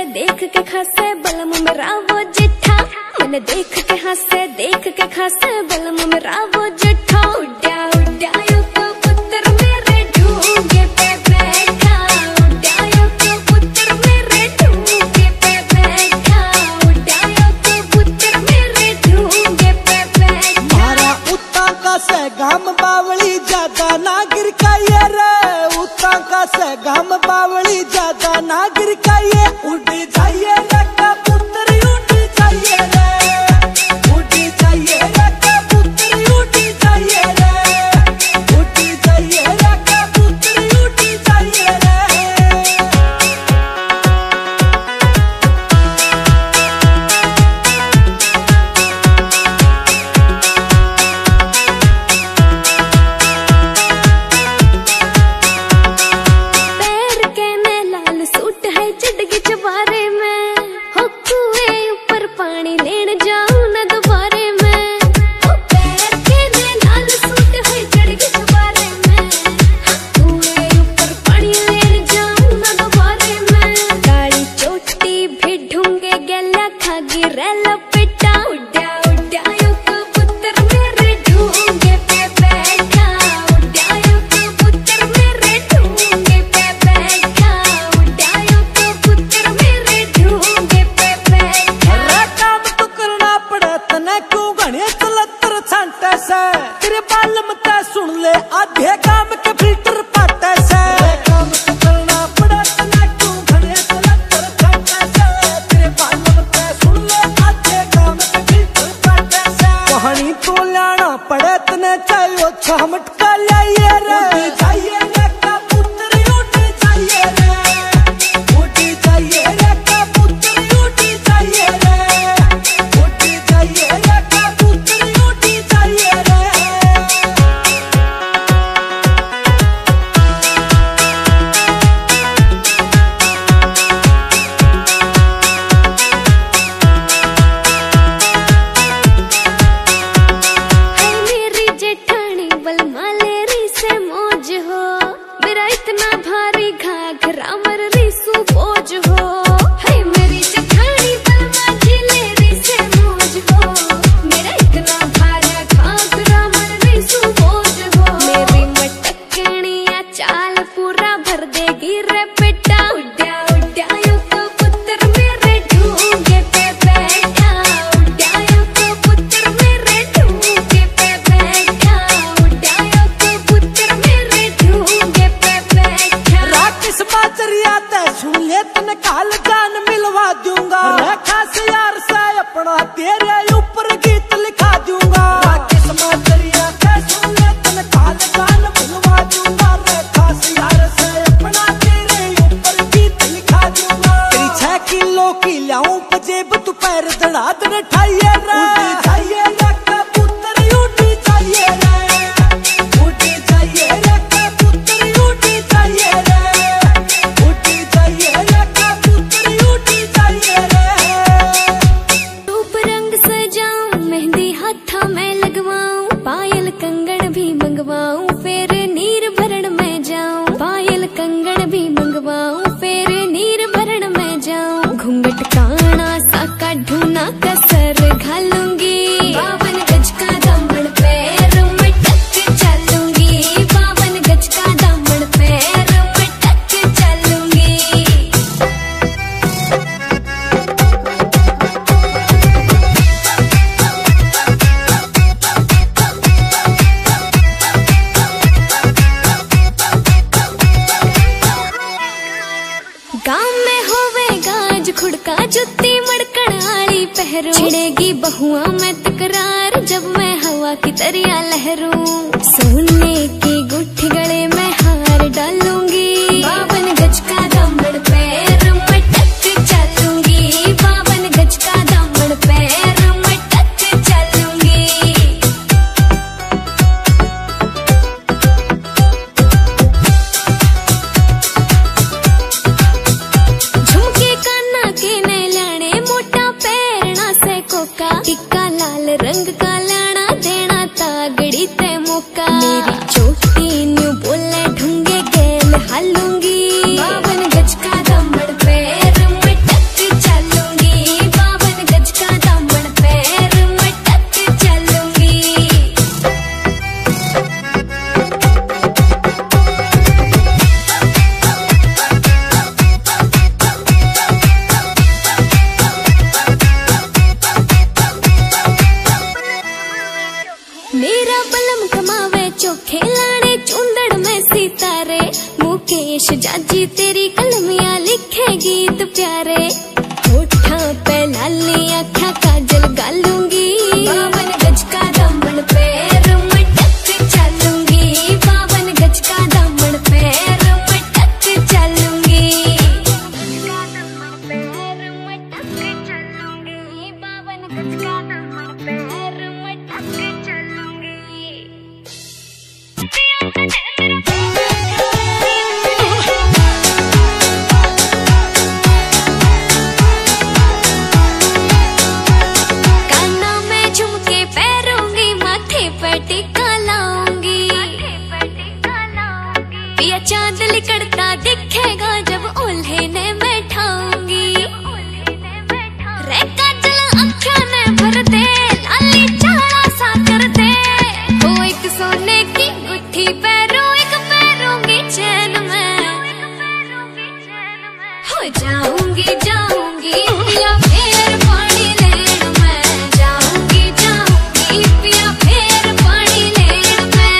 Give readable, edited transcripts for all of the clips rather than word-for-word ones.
देख के खासे बलम मेरा वो जिठा, मैंने देख के हंसे देख के खासे बलम मेरा वो जिठा। उड्या उड्या यो कबूतर मेरे ढूंगे पे बैठा, उड्या यो कबूतर मेरे ढूंगे पे बैठा, उड्या यो कबूतर मेरे ढूंगे पे बैठा। मारा उता का से गाम बावली ज्यादा नागिर का ये रे, उता का से गाम बावली ज्यादा नागिर का ये। उड़ जाइए रे कबूतर उड़ जाइए रे, उड़ जाइए रे कबूतर उड़ जाइए रे, उड़ जाइए रे कबूतर उड़ जाइए रे। तेरे बालम ते सुन ले आधे काम के फिल्टर पाटे से, काम तो करना पड़ा तना क्यों घने चलतर छाटे से। तेरे बालम ते सुन ले आधे काम के फिल्टर पाटे से, कहानी तो लाना पड़े तने चाहिए छमट का लाइए रे। उड़ जाइए रे कबूतर उड़ जाइए रे, उड़ जाइए रे कबूतर उड़ जाइए रे, उड़ जाइए रे कबूतर उड़ जाइए रे। काल जान मिलवा दूंगा रेखा से यार से अपना तेरे ऊपर गीत लिखा दूंगा। राकेश माजरिया के सुन ले तन काल जान मिलवा दूंगा, रेखा से यार से अपना तेरे ऊपर गीत लिखा दूंगा। तेरी 6 किलो की लाऊं पजेब तू पैर दड़ा दड़ ठाइए रे। उड़ जाइए रे कबूतर उड़ जाइए रे, उड़ जाइए रे कबूतर उड़ जाइए रे, उड़ जाइए रे कबूतर उड़ जाइए रे। रूप रंग सजाऊं मेहंदी हाथा में लगवाऊं, पायल कंगन भी मंगवाऊं फिर नीर भरण में जाऊं, पायल कंगन भी मंगवाऊं फिर नीर भरण में जाऊं। घूंघट काना सा काढूं ना कसर घालूंगी, 52 गज का दामन पैर में टक चलूंगी, 52 गज का दामन पैर में टक चलूंगी। गाँव में होवेगा आज खुड़का जुत्ती मड़कण आली पहरू, छिड़ेगी बहुआ में तकरार जब मैं हवा की तरिया लहरूं। सोने की गुट्ठी गले में हार डालूंगी, 52 गज का दामन पैर में टक चलूंगी, 52 गज का दामन पैर में टक चलूंगी। झुमके काना के न लाने मोटा पैरना से कोका, टिक्का लाल रंग का लाना देना तागड़ी प्यारे, होठा पे लाली आँखा काजल गालूंगी, 52 गज का दामन पैर में टक चलूंगी, 52 गज का दामन पैर में टक चलूंगी, 52 गज का दामन पैर में टक चलूंगी। चांद लिकड़ता दिखेगा जब ओल्हे ने बैठाऊंगी, रे काजल आँखों ने भर दे, लाली चाड़ा सा कर दे, वो एक सोने की गुत्थी पैरों एक पैरूंगी चैन में, हो जाऊंगी जाऊंगी पिया फेर पानी लेन में, जाऊंगी जाऊंगी पिया फेर पानी लेन में।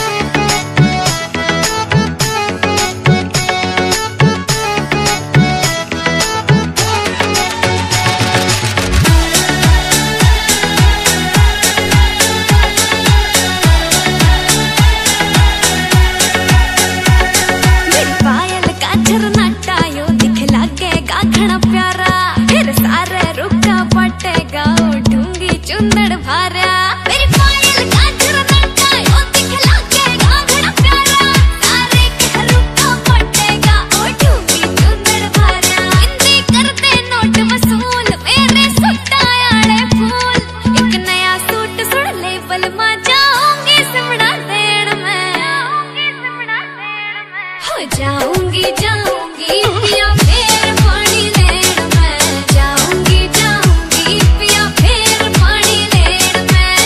जाऊंगी जाऊंगी पिया फेर पानी लेन में, जाऊंगी जाऊंगी पिया फेर पानी लेन में।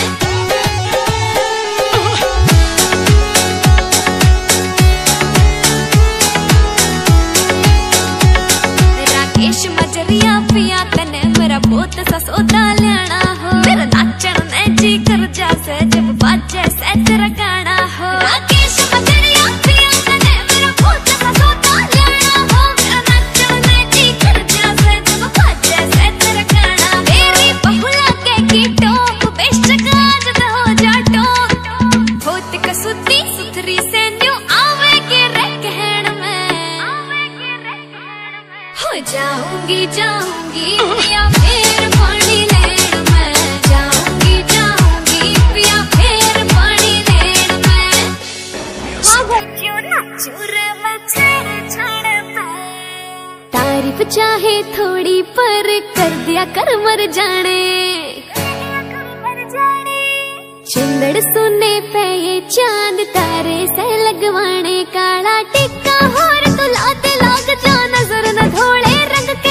राकेश मजरिया पिया तने मेरा बहुत सा सौदा लेना हो, मेरा नाचन ने जी कर जा से जब बाजे से तेरा गाना हो। राकेश मजरिया पिया तने मेरा बहुत सा सौदा लेना हो, मेरा नाचन ने जी कर जा से जब बाजे से तेरा गाना। मेरी बहुला के की टोक बेशक आज तो हो जा टोक, बहुत कसुती सुथरी से न्यू आवे के रे कहण में, हो जाऊंगी जाऊंगी पिया फेर पानी लेन में, जाऊंगी जाऊंगी पिया फेर पानी लेन में। क्यों नाचू रे मैं छेड़ छाड़ पे, तारीफ चाहे थोड़ी पर कर दिया कर मर जाने, चंदड़ सुने पे ये चांद तारे से लगवाने, काला टिक्का होर तो लाते लाग जा नजर न घोड़े रंग के,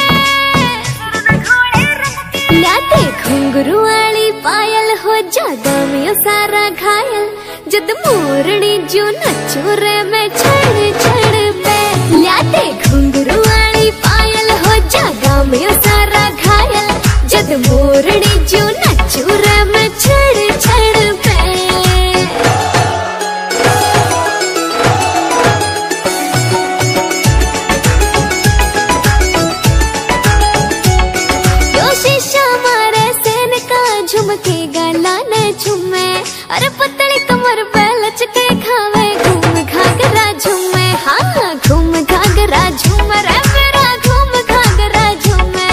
लाते घुंघरू वाली पायल हो जादा में सारा घायल, जद मोरनी जो नचो रे मैं छड़ छड़ पे, लाते घुंघरू वाली पायल हो जादा में सारा घायल, जद मोरनी जो नचो रे मैं छड़ छड़ पे। झुमके गाला न झुमे, अरे पतली कमर पे लचके खावे, घूम घाघरा झुमे, हाँ घूम घाघरा झूमे रे मेरा घूम घाघरा झुमे।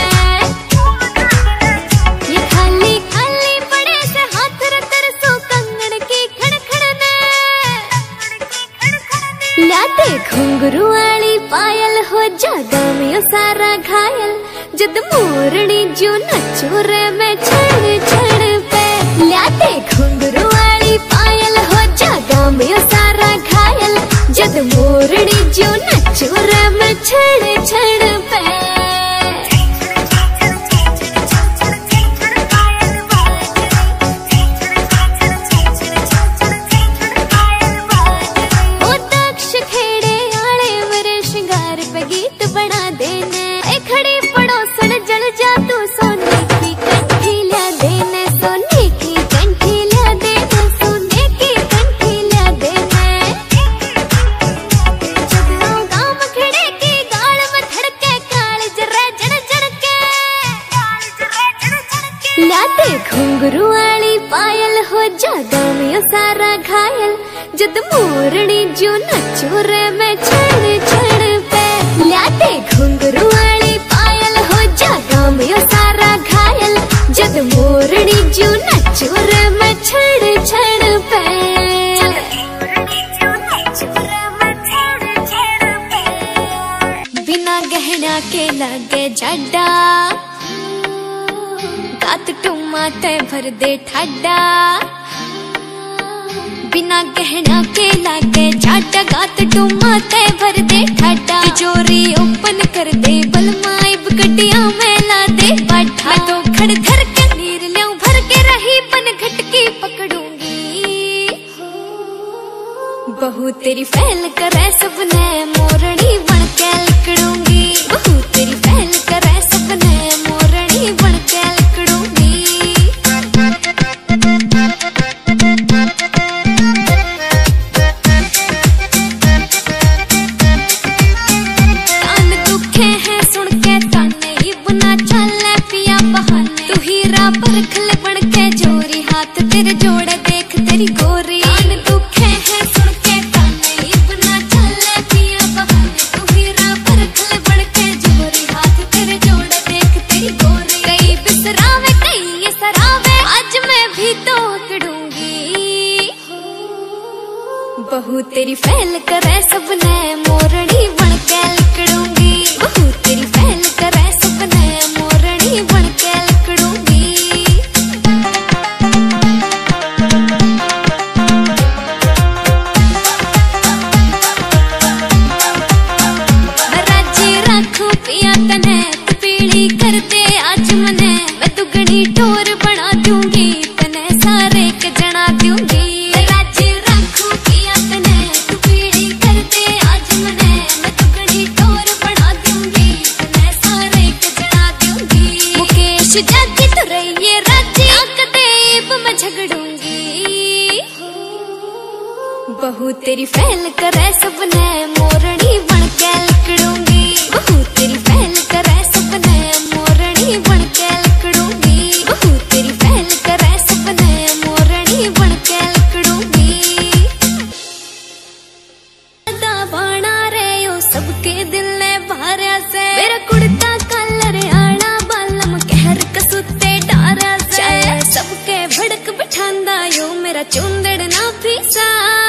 ये खाली खाली पड़े से हाथ रतर सो कंगन की खड़खड़ने, लाते घुंघरू वाली पायल हो जादा में सारा घायल, जद मोरनी जो नचो रे मैं छड़ छड़ पे, लाते घुंघरू वाली पायल हो जादा में सारा घायल, जद मोरनी जो नचो रे मैं छड़ छड़ पे। वो दक्ष खेड़े आले मेरे श्रृंगार पे गीत बना देने, खड़ी पड़ोसन जल जा तू सोने की कंठी ला देने, सोने की कंठी ला देने, सोने की कंठी ला देने। जब गाँव खड़े की गाल में धड़के काल जरा जड़ लाते घुंघरू वाली पायल हो जागा में सारा घायल जद मोरनी जो नचो रे मैं छड़ छड़ पे। लाते घुंघरू वाली पायल हो जागा में सारा घायल जद मोरनी जो नचो रे मैं छड़ छड़ पे। बिना गहना के लगे जड्डा गात टुमा ते भर दे ठाडा। बिना गहना के लागे जाटा गात टुमा ते भर दे ठाडा। तिजोरी ओपन कर दे बलमाइब गड्डिया में ला दे बाठा। मैं तो खड़ धर के नीर ल्याऊं भर के रही पन घटकी पकड़ूंगी। बहू तेरी फैल करे सबने मोरनी बन के लिकड़ूंगी। बहू तेरी फैल करे सबने मोरनी बन के लिकड़ूंगी। कान दुखे हैं सुन के ताने इबना चले पिया बहाने। तू हीरा परख ले बन के जोरी हाथ तेरे जोड़े देख तेरी गोरी। कान दुखे हैं सुन के ताने इबना चले पिया बहाने। तू हीरा परख ले बन के जोरी हाथ तेरे जोड़े देख तेरी गोरी। कई बिसरावे कई ये सरावे आज मैं भी तो अकड़ूंगी। बहू तेरी फैल करे सबने मोरनी बन के लिकड़ूंगी। बहू तेरी फैल करे सबने मोरनी बन के लिकड़ूंगी। मैं राज्य रखूं पिया तने तू पीली कर दे आज मने। मैं दुगनी टोर बना दूंगी तने सारे के जना दूंगी। मैं राज्य रखूं पिया तने तू पीली कर दे आज मने। मैं दुगनी टोर बना दूंगी तने सारे के जना दूंगी। मुकेश जाके तो रहिए राज्य आकदेब मैं झगड़ूंगी। बहू तेरी फैल करे सबने मोरनी बन के लिकड़ूंगी। बहू तेरी फैल करे सबने मोरनी बन के लिकड़ूंगी। बहू तेरी फैल करे सबने मोरनी बन के लिकड़ूंगी। बाणा रे ओ सबके दिल ने भार्या से। मेरा कुड़ता कलर आना बालम कहर कसुते डारा से। सबके भड़क बिठांदा यो मेरा चुंदड़ ना फीसा।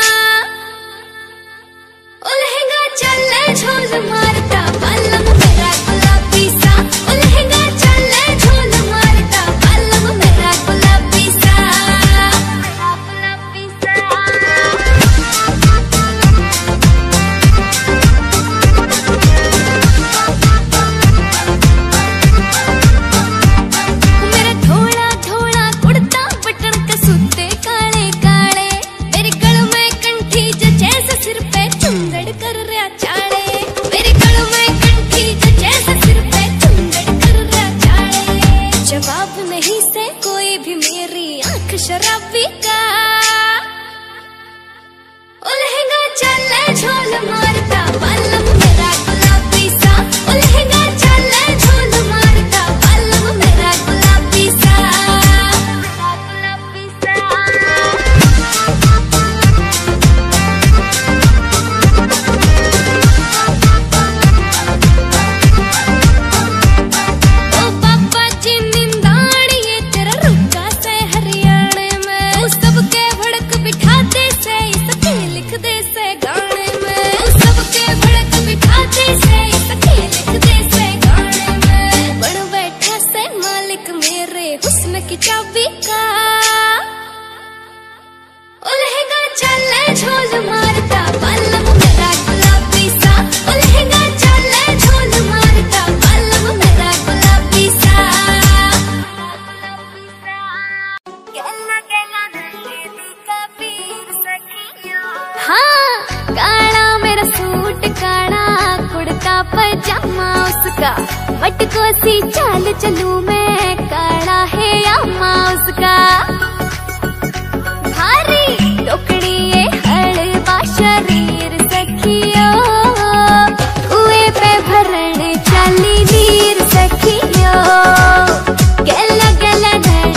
लहंगा चले झोल मारता बालम मेरा गुलाबी सा। लहंगा चले झोल मारता बालम मेरा गुलाबी सा। गुलाबी सा। मेरा थोड़ा थोड़ा कुड़ता बटन कसूते काले काले। मेरे गल में कंठी जो जैसे सिर पे चुंदड़ कर रहा चाड़े। मेरे गल में कंठी जो जैसे सिर पे चुंदड़ कर रहा चाड़े। जवाब नहीं से कोई भी मेरी आंख शराबी का। लहंगा चले झोल मारता बालम मेरा गुलाबी सा। लहंगा चले झोल मारता बालम मेरा गुलाबी सा। गुलाबी सा। ओ पापा जी निंदाड़िए तेरा रुका से हरियाणे में। उस सबके भड़क बिठाते से इसके लिख दे से गाने में। उस सबके भड़क बिठाते से इसके लिख दे से गाने में। बन बैठा से मालिक मेरे हुस्न की चाबी का। लहंगा चले झोल मारता बालम मेरा गुलाबी सा। लहंगा चले झोल मारता बालम मेरा गुलाबी सा। हाँ काला मेरा सूट काला कुड़ता पजामा उसका। मटको सी चाल चलूं मैं काला है यामा उसका। भारी टोकड़ी ये हड़बा शरीर सखियो। कुएं पे भरण चाली नीर सखियो। गला गला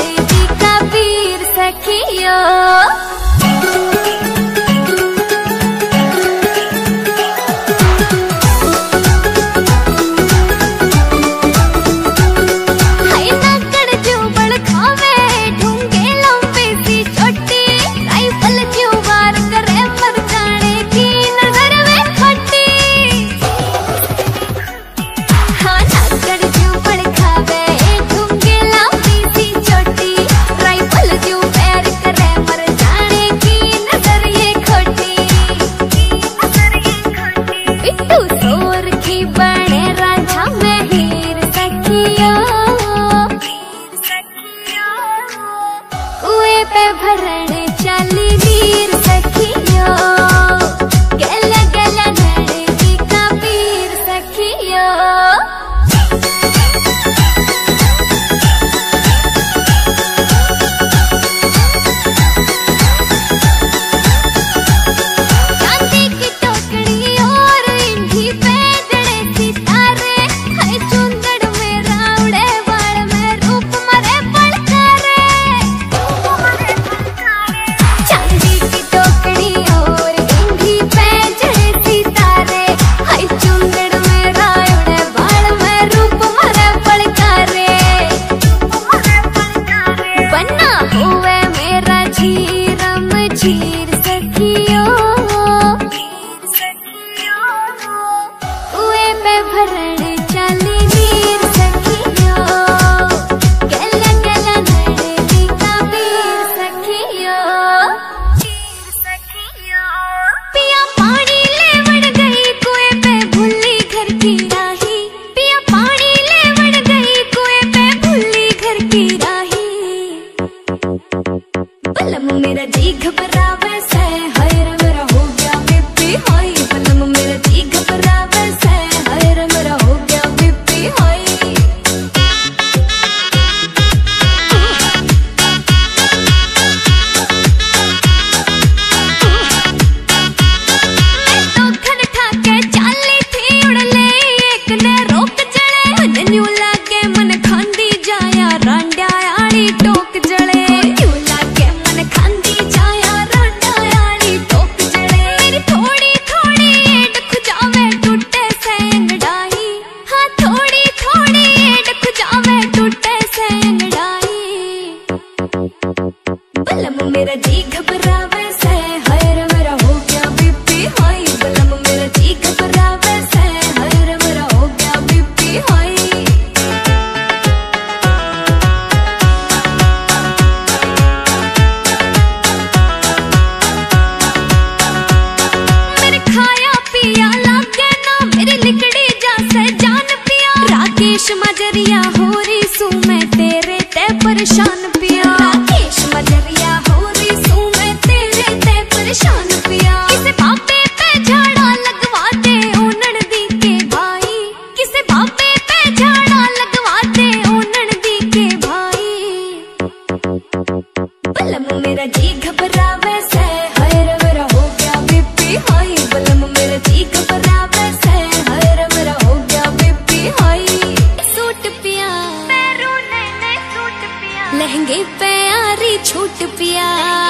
हो रही सू मैं तेरे ते परेशान पिया। राकेश मजरिया हो रही सू मैं तेरे ते परेशान पिया। किसे बाबे पे झाड़ा लगवा दे ओ ननदी के भाई, किसे बाबे पे झाड़ा लगवा दे ओ ननदी के भाई। बलम मेरा जी घबरावे से हाय रे मेरा हो गया बीपी हाई। बलम मेरा जी घबरावे से हाय रे मेरा हो गया बीपी हाई। सूट पिया पैरों नए सूट पिया, लहंगे पे आ रही छूट पिया।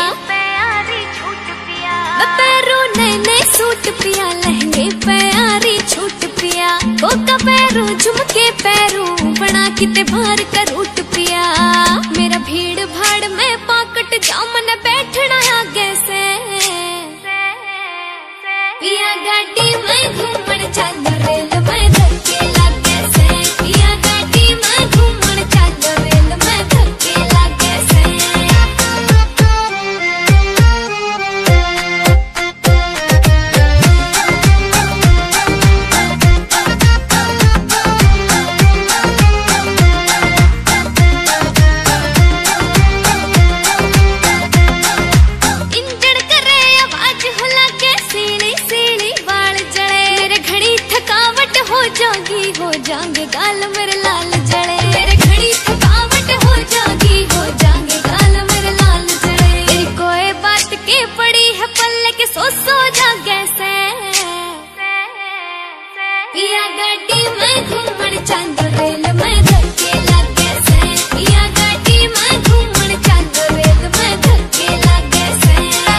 मैं पैरों नए सूट पिया, लहंगे पे आ रही छूट पिया। कोका पैरों झुमके पैरों बना किते बाहर का रूट पिया। मेरा भीड़ भाड़ में पाकट जामन बैठना आगे से पिया। गाड़ी में घूमन चल रेल में धक्के लागे से पिया। गाड़ी में घूमन चल रेल में धक्के लागे से। इंजन करे आवाज हो लागे सीढ़ी सीढ़ी बाल जड़े। मेरे घड़ी थकावट हो जाएंगे गाल मेरे लाल जड़े। मेरे घड़ी थकावट हो जाएंगे गाल मेरे लाल जड़े। मेरी कोई बात की पड़ी है पल्ले के सो जागे से पिया। गाड़ी में घूमन चल रेल में धक्के लागे से पिया। गाड़ी में घूमन चल रेल में धक्के लागे से।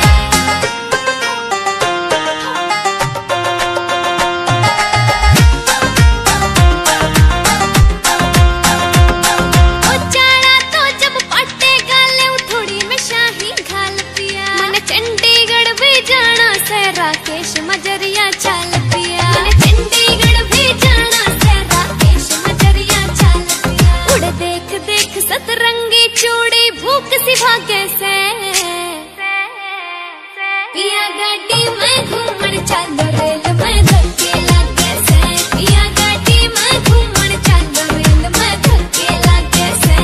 ओ चाड़ा तो जब पाटे गाले थोड़ी में शाही घाल पिया। मैंने चंडीगढ़ भी जाना से राकेश मजरिया चाल पिया। मैंने चंडीगढ़ भी जाना से राकेश मजरिया चाल पिया। उड़ देख देख सतरंगी चूड़ी भूख सी भागे से पिया। गाड़ी में घूमन चल रेल में धक्के लागे से पिया। गाड़ी में घूमन चल रेल में धक्के लागे से।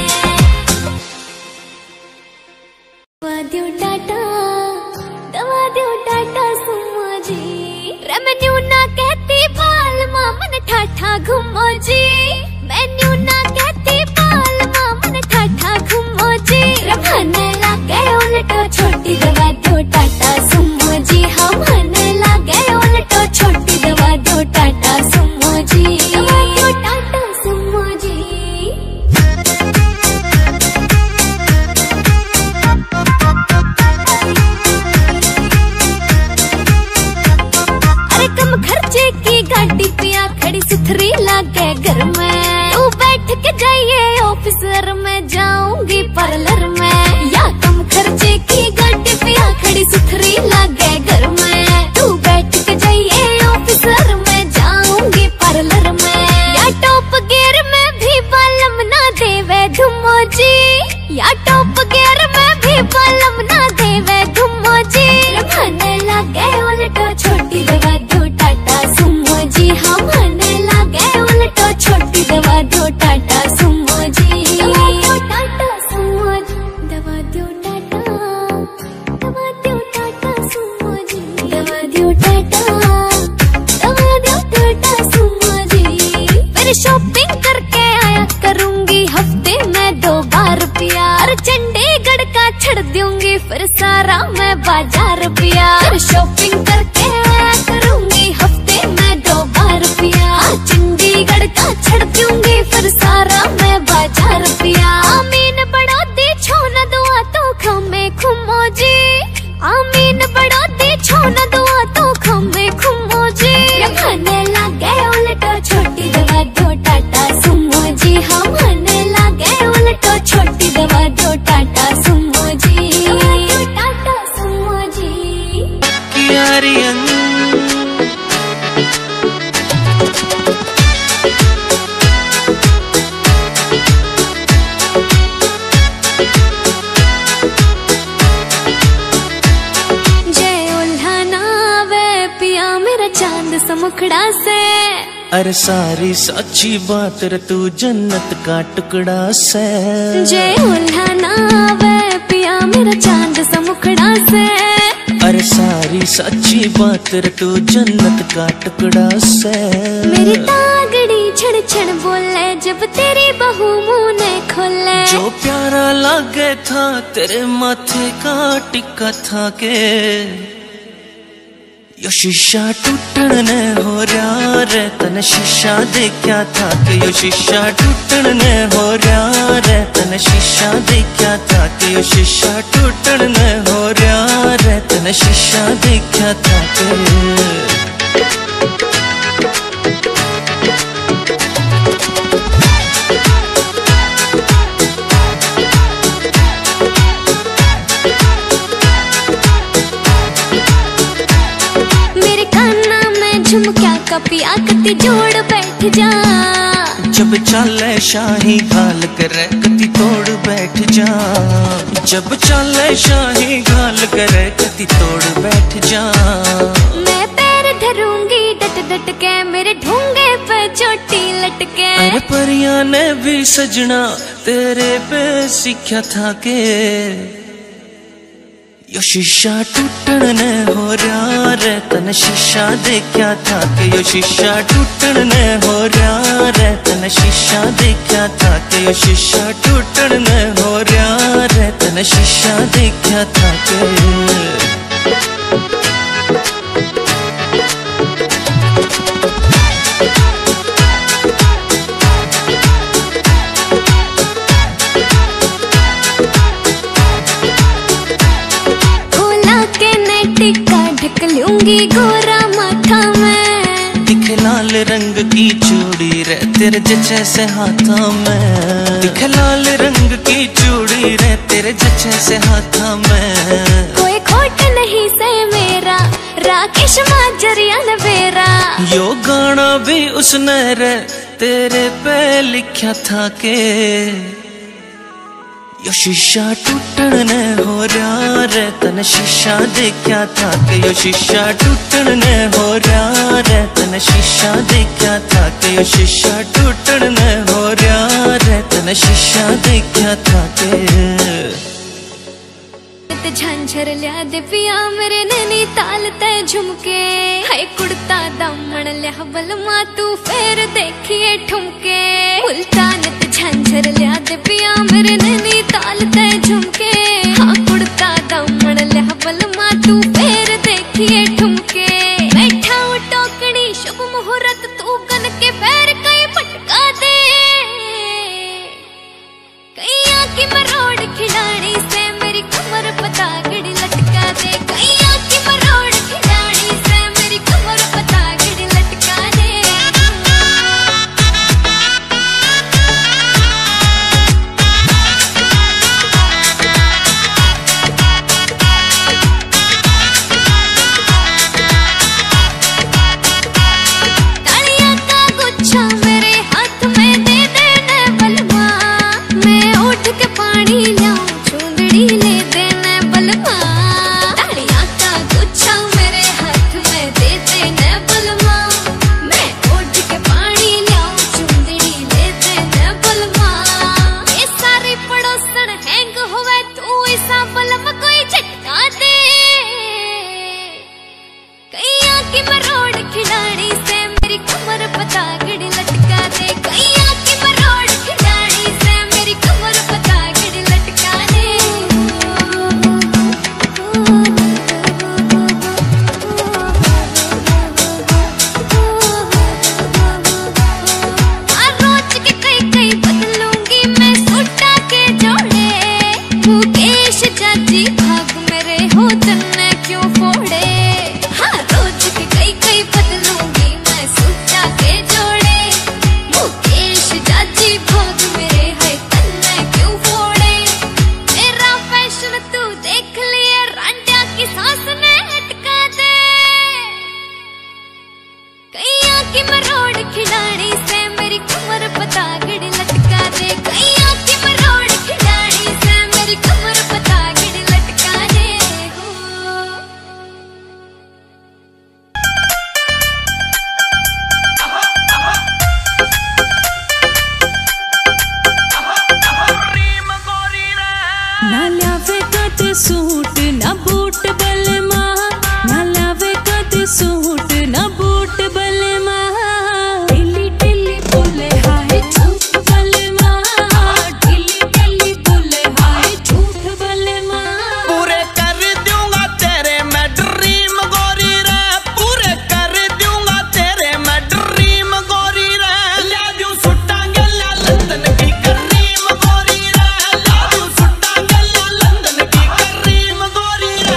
दवा दो टाटा सुमो जी। रेमेन्यू ना कहती बाल मामन ठाठा घूमो जी। मेन्यू ना कहती बाल मामन ठाठा घूमो जी। रमाने लागे उल्टो छोटी दवा दो टाटा सुमो जी। हम हने लागे उल्टो छोटी दवा दो टाटा सुमो जी। दवा दो टाटा सुमो जी। अरे कम खर्चे की गाड़ी पिया, खड़ी सुथरी लागे घर में। तू बैठ के जाइए ऑफिसर में, जाऊंगी पार्लर में। या कम खर्चे की गाड़ी पिया, खड़ी सुथरी लागे घर में। तू बैठ के जाइए ऑफिसर में, जाऊंगी पार्लर में। या टॉप गियर में भी बालम ना देवे घुमो जी। या टॉप गियर में भी बालम ना देवे घुमो जी। रमाने लागे उल्टो छोटी दवा दो टाटा सुमो जी। हम हने लागे उल्टो छोटी दवा दो टाटा सुमो जी। दवा दो टाटा सुमो जी। अरे सारी सच्ची बात रे तू जन्नत का टुकड़ा से। जे उल्हा ना आवे पिया मेरा चांद सा मुखड़ा से। अरे सारी सच्ची बात रे तू जन्नत का टुकड़ा से। मेरी तागड़ी छड़ छड़ बोले जब तेरी बहू मुंह ने खोले। जो प्यारा लागे था तेरे माथे का टिक्का था के यो शीशा टूटन ने हो रहा रे तने शीशा देखा था के यो शीशा टूटन ने हो रहा रे तने शीशा देखा था के यो शीशा टूटन ने हो रहा रे तने शीशा देखा था के। झुमक्या का पिया कति जोड़ बैठ जा। जब चले शाही घाल करे कति तोड़ बैठ जा। जब चले शाही घाल करे कति तोड़ बैठ जा। मैं पैर धरूंगी डट डट के मेरे ढूंगे पे चोटी लटके। अरे परियां ने भी सजना तेरे पे सीखा था के यो शीशा टूटन ने हो रहा रे तने शीशा देखा था के यो शीशा टूटन ने हो रहा रे तने शीशा देखा था के यो शीशा टूटन ने हो रहा रे तने शीशा देखा था के। टिक्का ढक लूंगी गोरा माथा में। दिख लाल रंग की चूड़ी रे तेरे जैसे हाथों में। दिख लाल रंग की चूड़ी रे तेरे जैसे हाथों में। कोई खोट नहीं से मेरा राकेश माजरिया नवेरा। यो गाना भी उसने रे तेरे पे लिखा था के यो शीशा टूटन ने हो रहा रे तने शीशा देखा था के यो शीशा टूटन ने हो रहा रे तने शीशा देखा था के यो शीशा टूटन ने हो रहा रे तने शीशा देखा था के। झांझर लिया दे पिया मेरे नैनी ताल ते झुमके। हाय कुड़ता दामन लिया बलमा तू फेर देखिए ठुमके। मुल्तान झांझर लिया दे पिया मेरे नैनी ताल ते झुमके। हाँ कुड़ता दामन लिया बलमा तू फेर देखिए ठुमके। बैठा वो टोकड़ी शुभ मुहूर्त तू गन के पैर कई पटका दे। कैया की मरोड़ खिलाड़ी से मेरी कमर पतागड़ी लटका दे। कैया की मरोड़ खिलाड़ी से मेरी कमर पतागड़ी लटका दे। तालियां का गुच्छा मेरे हाथ में दे देने बलवा। मैं उठ के पानी ना ल्यावे कदे सूट ना बूट बलमा, ना ल्यावे कदे सूट ना बूट बलमा। टिल्ली टिल्ली बोले हाय झूठ बलमा, टिल्ली टिल्ली बोले हाय झूठ बलमा। पूरे कर दूंगा तेरे मैं ड्रीम गोरी रे, पूरे कर दूंगा तेरे मैं ड्रीम गोरी रे। ला दूं सुट्टा गल्ला लंदन की करीम गोरी रे, ला दूं सुट्टा गल्ला लंदन की करीम गोरी रे।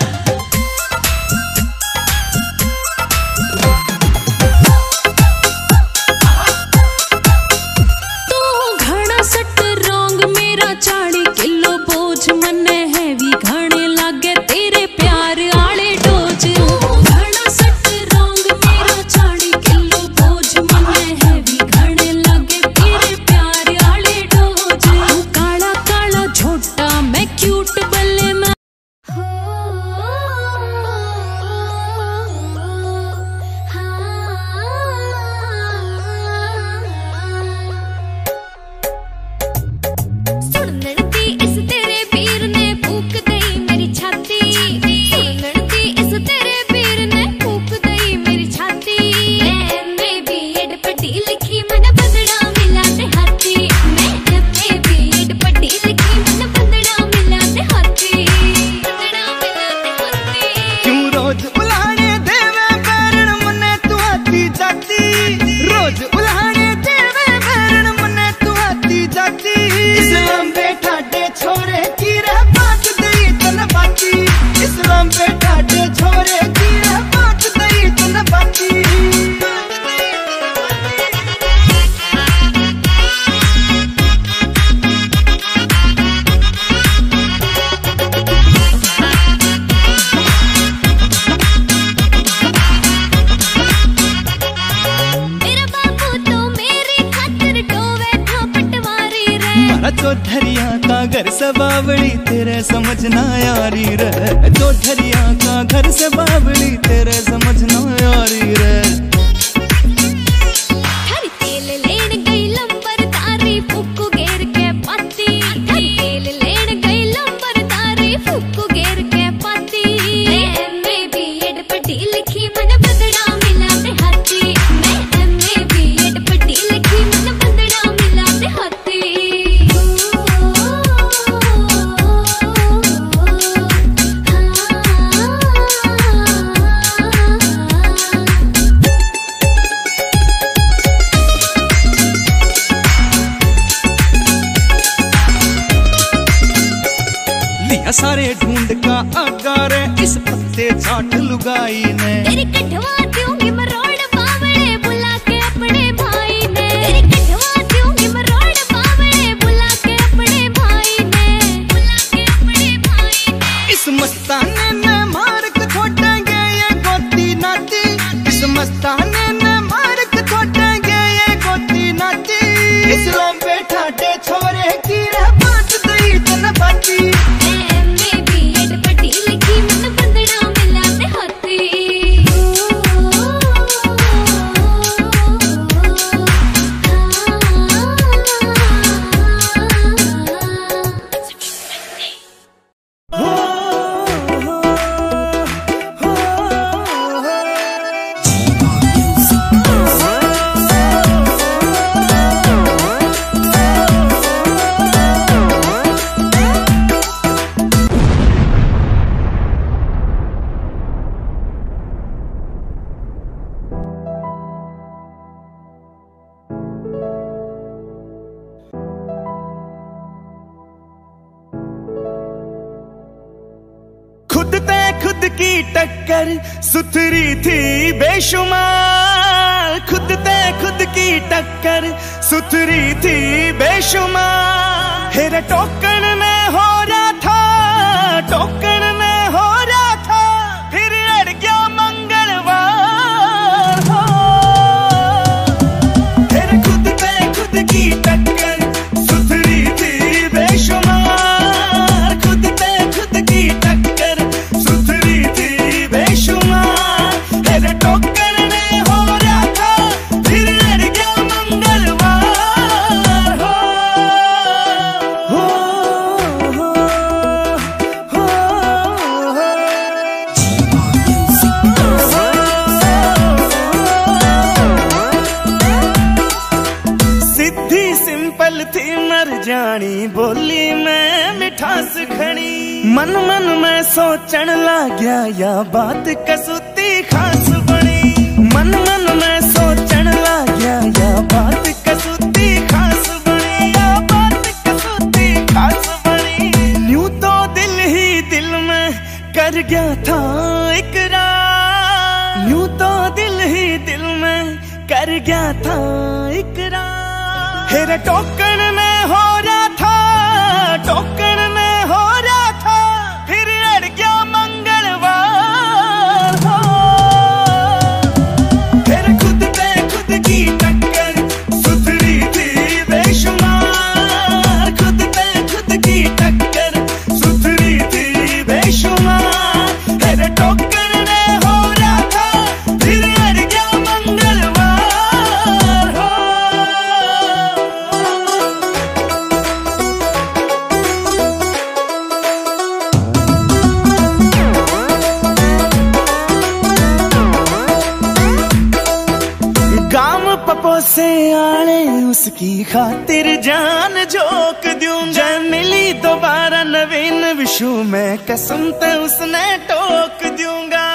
तू घड़ा सट रोंग मेरा 40 किलो बोझ मन्ने हैवी घणे लागे तेरे प्यार आले डोज। घड़ा सट रोंग मेरा 40 किलो बोझ मन्ने हैवी घणे लागे तेरे प्यार आले डोज। तू काला काला झोटा मैं क्यूट बल्ले मैं। सुनती इस तेरे पीर ने फूक दई मेरी छाती, सुनती इस तेरे पीर ने फूक दई मेरी छाती। मैं भी एड पढ़ी लिखी मन बंदड़ा मिला ते हाथी, मैं भी एड पढ़ी लिखी मन बंदड़ा मिला ते हाथी, बंदड़ा मिला ते हाथी। क्यों रोज उलाने देवे पैरण मने तू आती जाती, रोज उलाने देवे पैरण मने तू आती जाती। इस्लाम बैठा दे छोरे की रे बात दई तन बाती, इस्लाम बैठा दे छोरे की रे बात दई तन बाती। मेरा बाबू तो मेरी खातिर डोवे था पटवारी रे, मारा चौधरिया का घर से बावड़ी तेरे समझ ना यारी रे, चौधरिया का घर से बावड़ी तेरे समझ ना यारी रे। हर तेल लेन गई लंबर तारी फुक्कू घेर के पाती, हर तेल लेन गई लंबर तारी फुक्कू घेर के पाती। मैं भी एड पढ़ी लिखी मन बंदड़ा मिला ते हाथी, मैं भी एड पढ़ी लिखी मन बंदड़ा मिला ते हाथी। लिया सारे ढूंढ का आगारे इस पत्ते चाट लुगाई ने। तेरी कटवा दूंगी मरोड़ बावड़े बुला के अपने भाई ने, तेरी कटवा दूंगी मरोड़ बावड़े बुला के अपने भाई ने, बुला के अपने भाई ने। इस मस्ताने ने मार के छोड़ेंगे ये गोती नाती, इस मस्ताने ने मार के छोड़ेंगे ये गोती नाती। इस्लाम बैठा दे छोरे की रे बात दई तन बाती। मैं भी एड पढ़ी लिखी मन बंदड़ा मिला ते हाथी। खुद की टक्कर सुथरी थी बेशुमार, खुद ते खुद की टक्कर सुथरी थी बेशुमार। हेरे टोकन में हो रहा था, टोकन में हो रहा था, फिर अड़ गया मंगलवार हो। हेरे खुद ते खुद की टक्कर सुथरी थी बेशुमार, खुद ते खुद की टक्कर सुथरी थी बेशुमार। हेरे टोकन में हो रहा था, फिर अड़ गया मंगलवार हो। रानी बोली में मिठास खड़ी। मन मन में सोचन लाग्या या बात कसूती खास बनी। मन मन में सोचन लाग्या या बात कसूती खास बनी, या बात कसूती खास बनी। यूं तो दिल ही दिल में कर गया था इकरार, यूं तो दिल ही दिल में कर गया था इकरार। फिर टोकन में हो रहा था, टोकन में हो रहा था, फिर अड़ गया मंगलवार हो। फिर खुद पे खुद की टक्कर सुधरी थी बेशुमार, खुद पे खुद की टक्कर सुधरी थी बेशुमार। फिर टोकन में हो रहा था, फिर अड़ गया मंगलवार हो। गाम पपो से आले उसकी खातिर जान झोंक दूं। जय मिली दोबारा नवीन विशु में कसम ते उसने टोक दूंगा।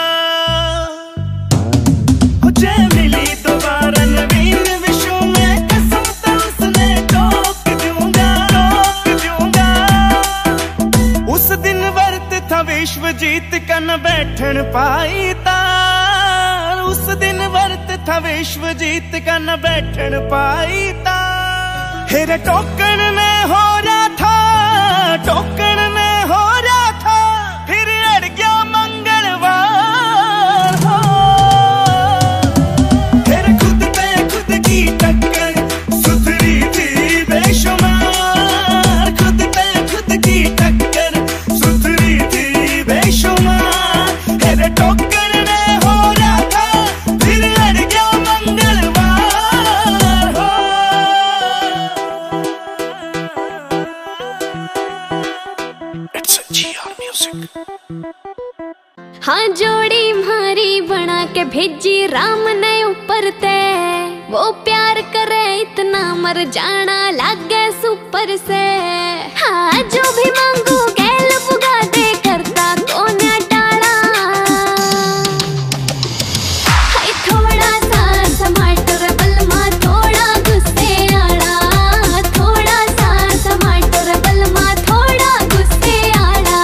जय मिली दोबारा नवीन विशु में कसम ते उसने टोक दूंगा, टोक दूंगा। उस दिन वर्त था विश्व जीत का न बैठन पाई तार, उस दिन वर्त था विश्व जीत का न बैठन पाई तार। फिर टोकन में हो रहा था, टोकन में हो रहा था, फिर अड़ गया मंगलवार हो। फिर खुद पे खुद की टक्कर सुधरी थी बेशुमार, खुद पे खुद की टक्कर सुधरी थी बेशुमार। फिर टोकन में हो रहा था, फिर अड़ गया मंगलवार हो। It's a GR Music। हाँ जोड़ी मारी बना के भेजी राम ने ऊपर ते, वो प्यार करे इतना मर जाना लागे सुपर से। हाँ जो भी मांगू गैल पुगा दे, करता कौन टाड़ा। हाय थोड़ा सा टमाटर बलमा थोड़ा गुस्से आड़ा, थोड़ा सा टमाटर बलमा थोड़ा गुस्से आड़ा।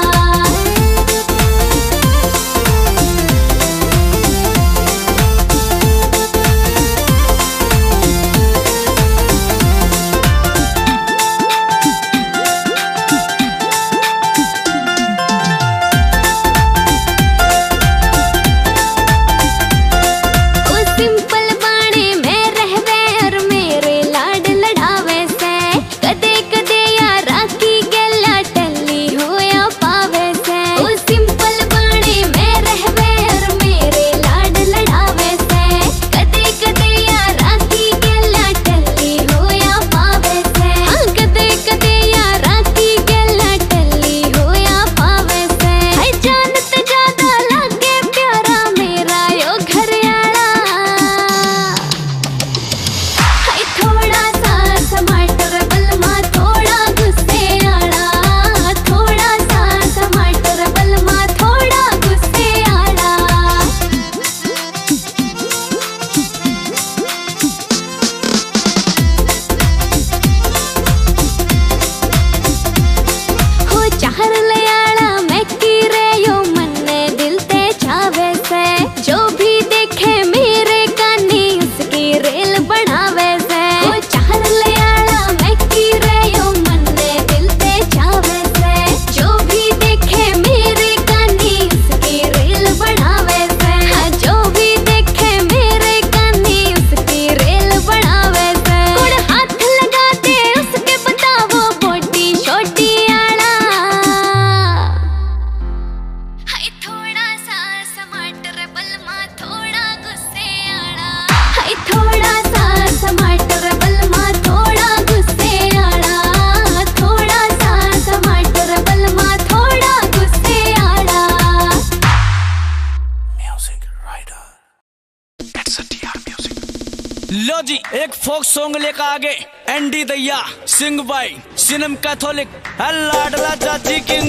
जी एक फोक सॉन्ग लेकर आगे एनडी दैया सिंग बाई सिनेम कैथोलिक लाडला चाची किंग।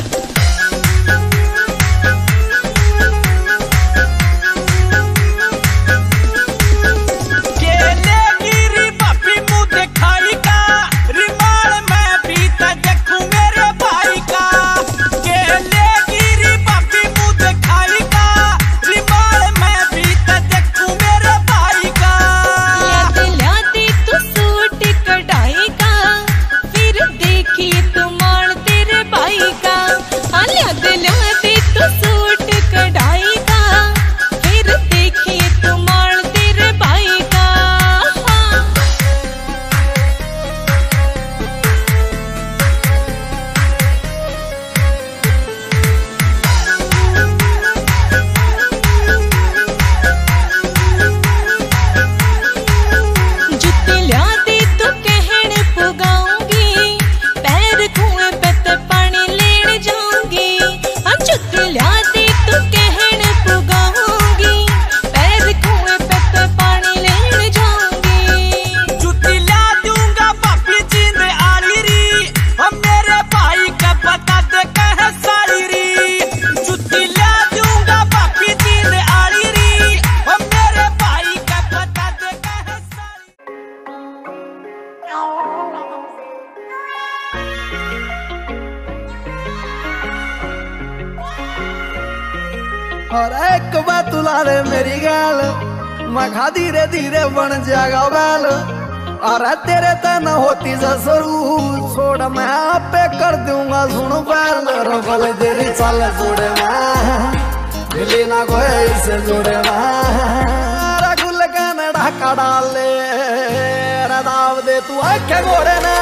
और एक बात तुला रे मेरी गाल मखा धीरे धीरे बन जाएगा बैल और तेरे तन होती ससुरू छोड़ मैं आपे कर दूंगा सुन बैल रबल तेरी चाल जोड़े मिली ना कोई इसे जोड़े रगुल का ढाका डाल ले दाव दे तू आखे घोड़े ना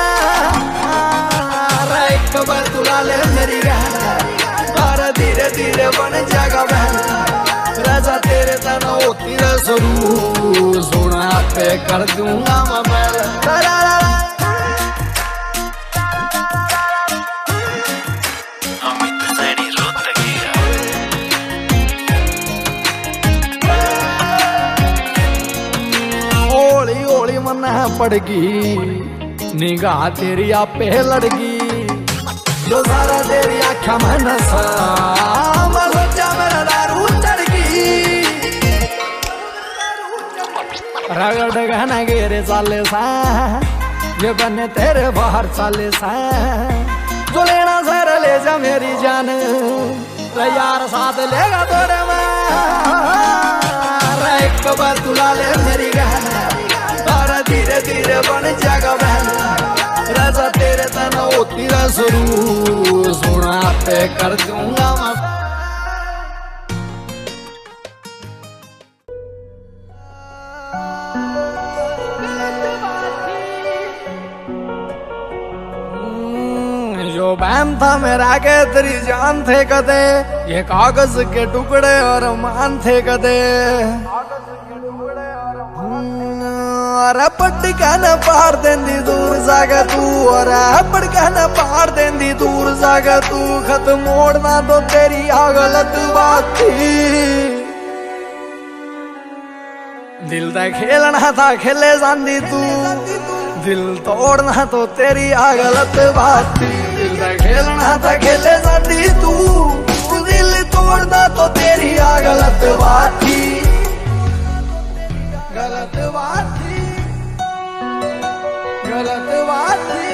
एक बार तुला ले मेरी गाल और धीरे धीरे बन जाएगा बहन राजा तेरे तना होती रसरू सोना पे कर दूंगा मैं होली होली मन पड़गी निगाह तेरी आपे लड़गी जो सारा तेरी आँखा में नशा सोचा मेरा दारू चढ़गी रगड़ गहना गेरे चाले सा ये बने तेरे बाहर चाले सा जो लेना सर ले जा मेरी जान यार साथ लेगा तोरे में एक बार तुला ले मेरी गहना और धीरे धीरे बन जाएगा बहन राजा तेरे तना होती रसरू सोना पे कर दूंगा मैं जो बहन था मेरा के तेरी जान थे कदे ये कागज के टुकड़े और मान थे कदे अरे पटका न पार देंदी दूर जागा तू और पटका न पार देंदी दूर जागा तू खत मोड़ना तो तेरी गलत बात थी दिल दा खेलना था खेले जांदी तू दिल तोड़ना तो तेरी गलत बात थी दिल दा खेलना था खेले जांदी तू दिल तोड़ना तो तेरी गलत बात थी गलत बात थी गलत बात थी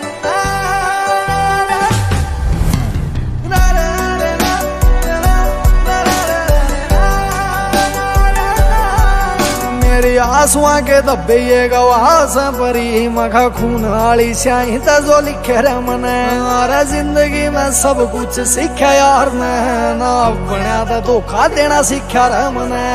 मेरी आंसुआ के दबे ये गवास परी मखा खून वाली स्याही जो लिखे रे मने अरे जिंदगी में सब कुछ सीखा यार ने ना बनया तो धोखा देना सीखा रे मने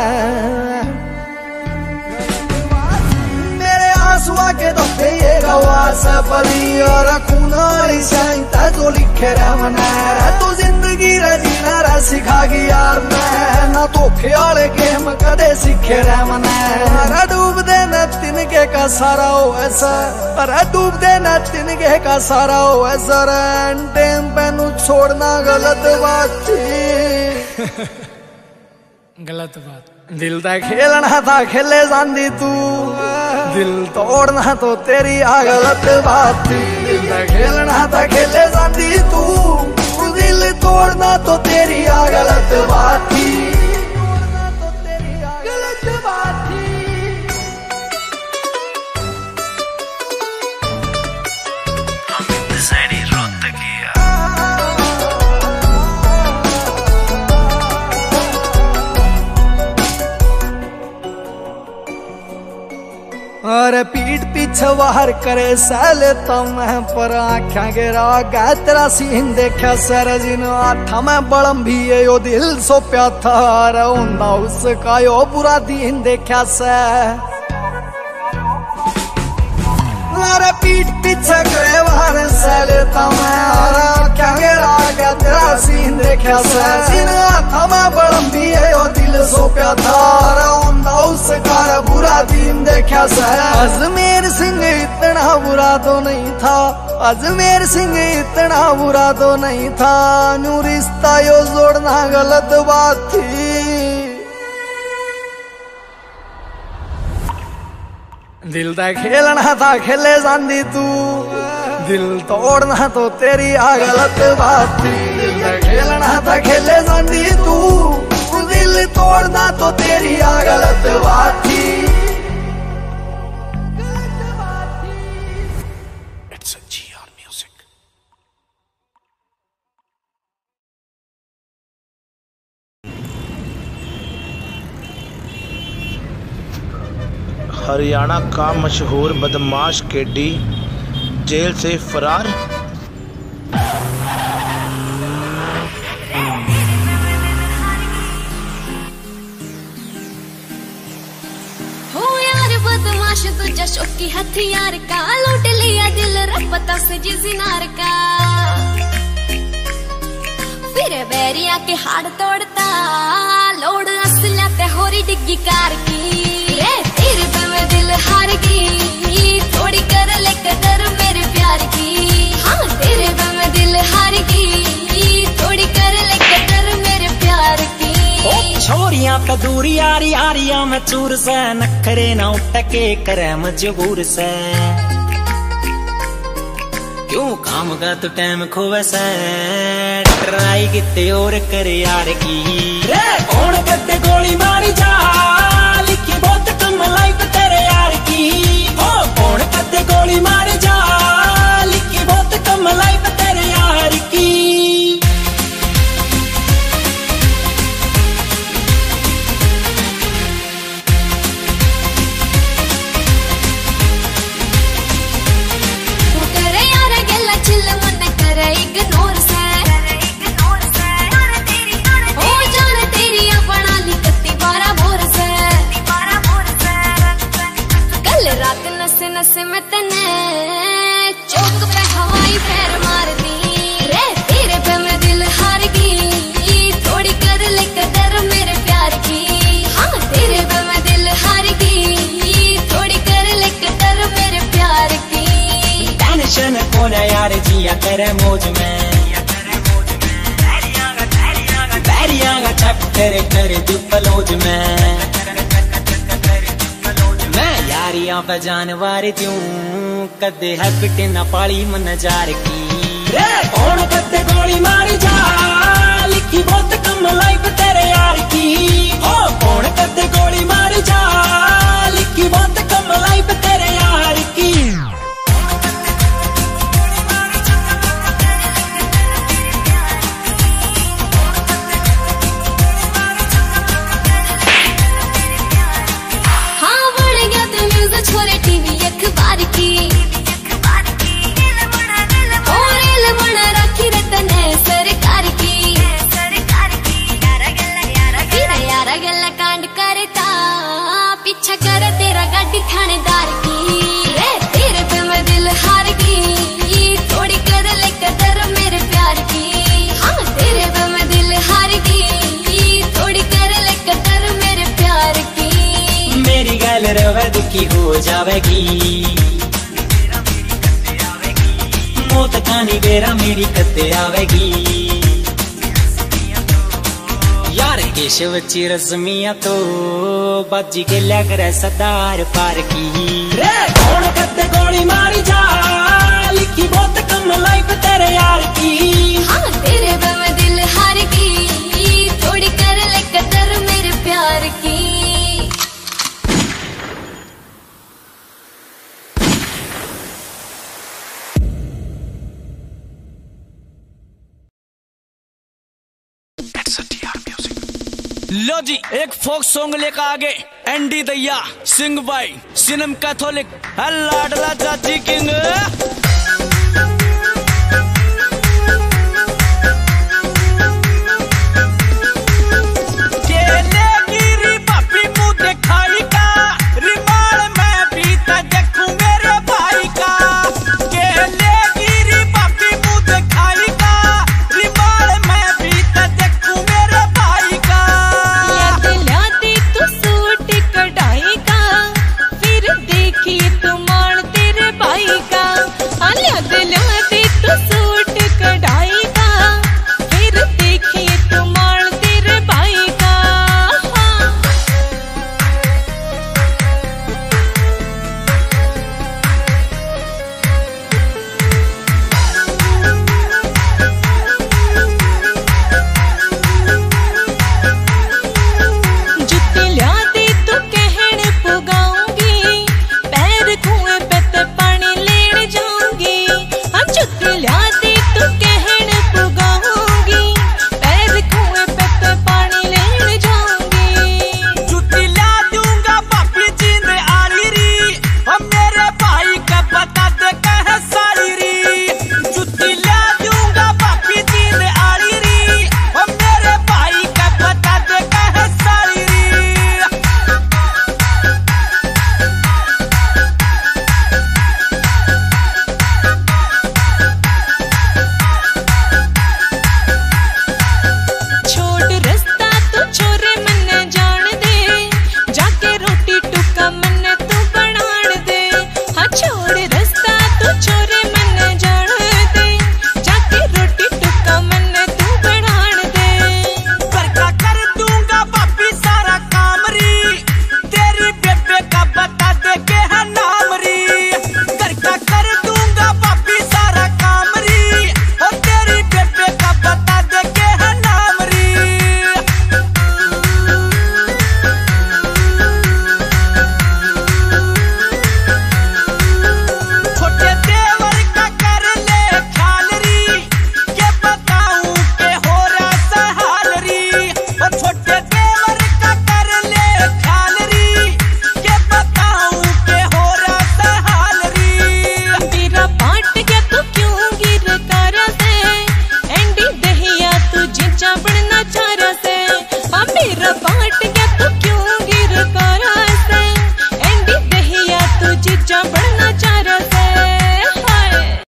आंसुआ के दबे ये गवास परी और खून वाली स्याही जो लिखे रे मने तू जिंदगी रे जीना रे सिखागी यार मैं ना धोखे वाले गेम कदे सीखे रे मने अरे डूब दे न तिनके का सारा हो ऐसा अरे डूब दे न तिनके का सारा हो ऐसा टाइम पे नु छोड़ना गलत बात थी गलत बात। दिल दा खेलना था खेले जांदी तू, दिल तोड़ना तो तेरी आ गलत बात थी। दिल दा खेलना था खेले जांदी तू, दिल तोड़ना तो तेरी आ गलत बात थी। अरे पीठ पीछे बाहर करे सैल तो मैं पर आख्या गिरा गया तेरा सीन देखा सर जिन आठा में बड़म भी है यो दिल सो प्या था। अरे उसका यो बुरा दिन देखा से। अरे पीठ पीछे करे बाहर सैल तो मैं आख्या गिरा गया तेरा सीन देखा से जिन आठा में बड़म भी है यो दिल सो प्या था। उसका बुरा दिन देखा सा। अजमेर सिंह इतना बुरा तो नहीं था, अजमेर सिंह इतना बुरा तो नहीं था। नू रिश्ता यो जोड़ना गलत बात थी। दिल दा खेलना था खेले जांदी तू, दिल तोड़ना तो तेरी आ गलत बात थी। दिल दा खेलना था खेले जांदी तू, दिल तोड़ना तो तेरी आ गलत बात थी। It's a GR music. Haryana का मशहूर बदमाश केडी जेल से फरार। तुझा शौकी हथियार का लूट लिया दिल रपता से जिनार का। फिर बैरिया के हाड़ तोड़ता लोड असला ते होरी डिग्गी कार की। रे तेरे पे मैं दिल हार गई थोड़ी कर ले कदर मेरे प्यार की। हाँ तेरे पे मैं दिल हार गई थोड़ी कर ले कदर मेरे प्यार की। छोरियां तो दूरी यारी यारियां में चूर से नखरे न उठके करे मजबूर से। क्यों काम का तो टाइम खोवे से ट्राई किते और करे यार की। रे कौन कदे गोली मारी जा लिखी बहुत कम लाइफ तेरे यार की। ओ कौन कदे गोली मारी जा लिखी बहुत कम लाइफ तेरे यार की। नसे में तने चौक पे हवाई पैर मार दी। रे तेरे पे मैं दिल हार गई थोड़ी कर ले कदर मेरे प्यार की। हाँ तेरे पे मैं दिल हार गई थोड़ी कर ले कदर मेरे प्यार की। टेंशन कौन है यार जिया तेरे मौज में बैरियां का चक्कर करे दुपलोज में। यारियां पे जानवर क्यों कदे है पिटे न पाली मन जार की। रे कौन कदे गोली मारी जा लिखी बहुत कम लाइफ तेरे यार की। ओ कौन कदे गोली मारी जा लिखी बहुत कम लाइफ तेरे यार की। छोरे टीवी अखबार की और रेल बना रखी रतने सरकार की। फिर यारा गल्ला कांड करता पीछा कर तेरा गाड़ी थानेदार की। रे तेरे पे मैं दिल हार गई थोड़ी कर ले कदर मेरे प्यार की। हाँ तेरे पे मैं दिल हार गई थोड़ी कर ले कदर मेरे प्यार की। मेरी गल रवे दुखी हो जावेगी मौत कहानी बेरा मेरी कदे आवेगी। यार केशव ची रश्मिया तो बाजी के लिया करे सदार पार की रे कौन करते गोली मारी जा लिखी बहुत कम लाइफ तेरे यार की हाँ तेरे पे मैं दिल हार की थोड़ी कर ले कदर मेरे प्यार की लो जी एक फोक सॉन्ग लेकर आगे एंडी दैया सिंग बाई सिनम कैथोलिक लाडला चाची किंग।